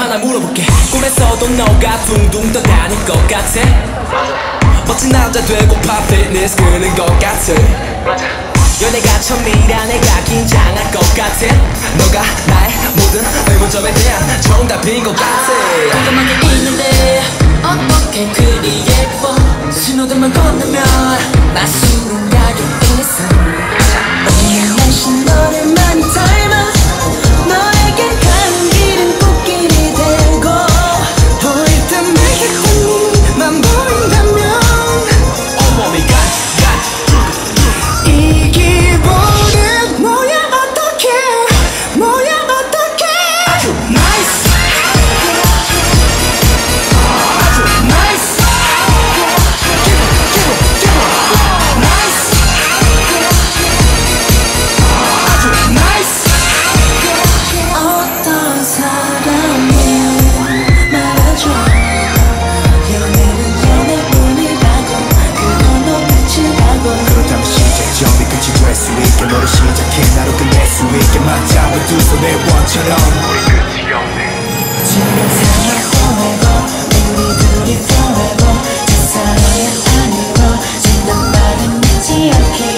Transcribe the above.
하나 물어볼게. 꿈에서도 너가 둥둥 떠다닐 것 같아. 멋진 남자 되고파 피트니스 끄는 것 같아. 연애가 처음이라 내가 긴장할 것 같아. 너가 나의 모든 의문점에 대한 정답인 것 같아. 궁금한 게 있는데 어떻게 그리 예뻐. 신호등만 건너면 나 수능하게 있어. 오늘 날씨 너를 많이 닮아. 너에게 가는 길은 꽃길이 되고 보일 듯 말 듯한 네만 보인다면 온몸이 이 기분은 뭐야 어떡해. 뭐야 어떡해. 아주 나이스. 아주 나이스. 나이스. 아주 나이스. 어떤 사람이 말해줘. 연애는 연애뿐이라고. 그걸로 끝이라고. 그렇다면 시작점이 끝이 될 수 있게 너를 시작해 나로 끝낼 수 있게 맞잡은 두 손의 원처럼 우리 끝이 없네. 지금 상황 오해고 우리 둘이 통하고 제 사랑이 아니고 진단 말은 믿지 않게.